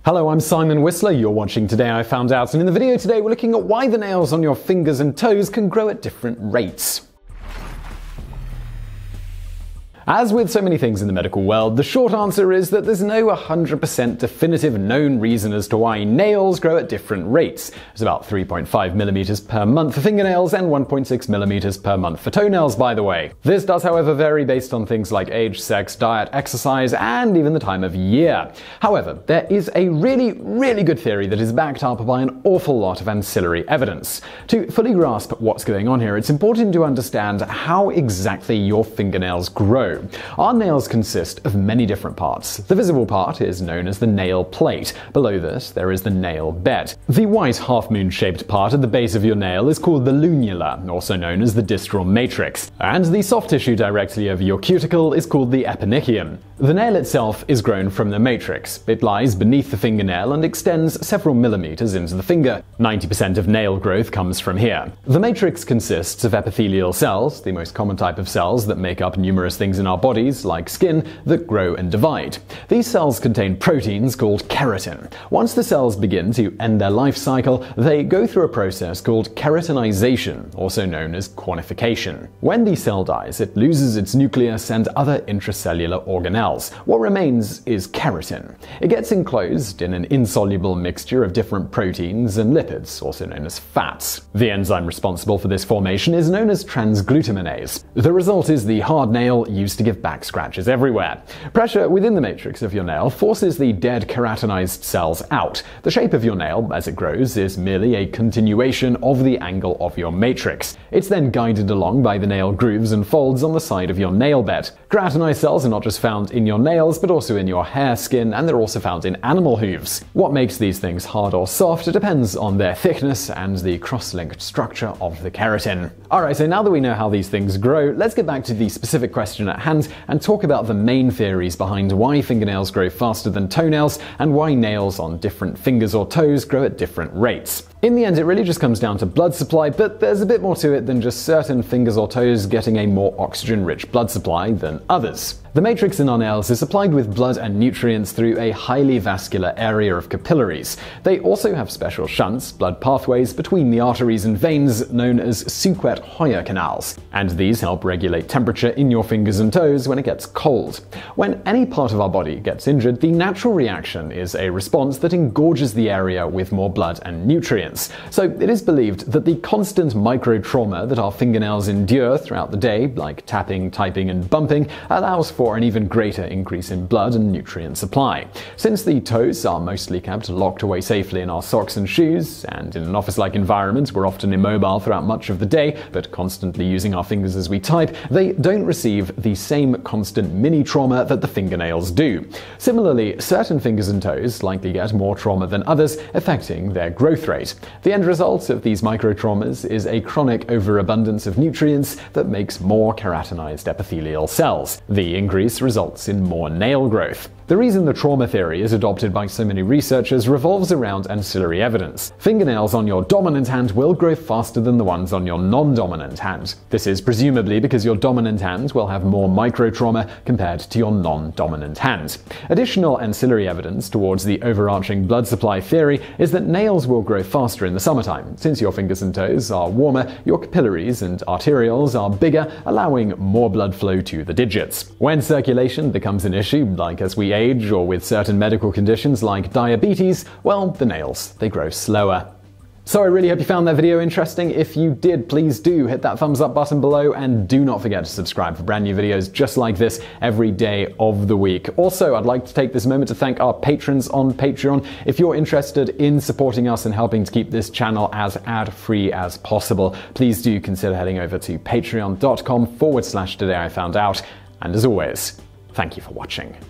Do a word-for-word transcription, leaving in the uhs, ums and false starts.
Hello, I'm Simon Whistler, you're watching Today I Found Out, and in the video today we're looking at why the nails on your fingers and toes can grow at different rates. As with so many things in the medical world, the short answer is that there's no one hundred percent definitive known reason as to why nails grow at different rates. It's about three point five millimeters per month for fingernails and one point six millimeters per month for toenails, by the way. This does, however, vary based on things like age, sex, diet, exercise, and even the time of year. However, there is a really, really good theory that is backed up by an awful lot of ancillary evidence. To fully grasp what's going on here, it's important to understand how exactly your fingernails grow. Our nails consist of many different parts. The visible part is known as the nail plate. Below this, there is the nail bed. The white half-moon shaped part at the base of your nail is called the lunula, also known as the distal matrix. And the soft tissue directly over your cuticle is called the eponychium. The nail itself is grown from the matrix. It lies beneath the fingernail and extends several millimeters into the finger. ninety percent of nail growth comes from here. The matrix consists of epithelial cells, the most common type of cells that make up numerous things in our bodies, like skin, that grow and divide. These cells contain proteins called keratin. Once the cells begin to end their life cycle, they go through a process called keratinization, also known as quantification. When the cell dies, it loses its nucleus and other intracellular organelles. What remains is keratin. It gets enclosed in an insoluble mixture of different proteins and lipids, also known as fats. The enzyme responsible for this formation is known as transglutaminase. The result is the hard nail used to give back scratches everywhere. Pressure within the matrix of your nail forces the dead keratinized cells out. The shape of your nail, as it grows, is merely a continuation of the angle of your matrix. It's then guided along by the nail grooves and folds on the side of your nail bed. Keratinized cells are not just found in your nails, but also in your hair, skin, and they're also found in animal hooves. What makes these things hard or soft depends on their thickness and the cross-linked structure of the keratin. Alright, so now that we know how these things grow, let's get back to the specific question at hand and talk about the main theories behind why fingernails grow faster than toenails and why nails on different fingers or toes grow at different rates. In the end, it really just comes down to blood supply, but there's a bit more to it than just certain fingers or toes getting a more oxygen-rich blood supply than others. The matrix in our nails is supplied with blood and nutrients through a highly vascular area of capillaries. They also have special shunts, blood pathways, between the arteries and veins known as Suquet-Hoyer canals, and these help regulate temperature in your fingers and toes when it gets cold. When any part of our body gets injured, the natural reaction is a response that engorges the area with more blood and nutrients. So it is believed that the constant micro-trauma that our fingernails endure throughout the day, like tapping, typing, and bumping, allows for an even greater increase in blood and nutrient supply. Since the toes are mostly kept locked away safely in our socks and shoes, and in an office-like environment we're often immobile throughout much of the day, but constantly using our fingers as we type, they don't receive the same constant mini-trauma that the fingernails do. Similarly, certain fingers and toes likely get more trauma than others, affecting their growth rate. The end result of these micro-traumas is a chronic overabundance of nutrients that makes more keratinized epithelial cells. The increase results in more nail growth. The reason the trauma theory is adopted by so many researchers revolves around ancillary evidence. Fingernails on your dominant hand will grow faster than the ones on your non-dominant hand. This is presumably because your dominant hand will have more micro-trauma compared to your non-dominant hand. Additional ancillary evidence towards the overarching blood supply theory is that nails will grow faster in the summertime. Since your fingers and toes are warmer, your capillaries and arterioles are bigger, allowing more blood flow to the digits. When circulation becomes an issue, like as we age or with certain medical conditions like diabetes, well, the nails, they grow slower. So I really hope you found that video interesting. If you did, please do hit that thumbs up button below and do not forget to subscribe for brand new videos just like this every day of the week. Also, I'd like to take this moment to thank our patrons on Patreon. If you're interested in supporting us and helping to keep this channel as ad-free as possible, please do consider heading over to patreon.com forward slash today I found out. And as always, thank you for watching.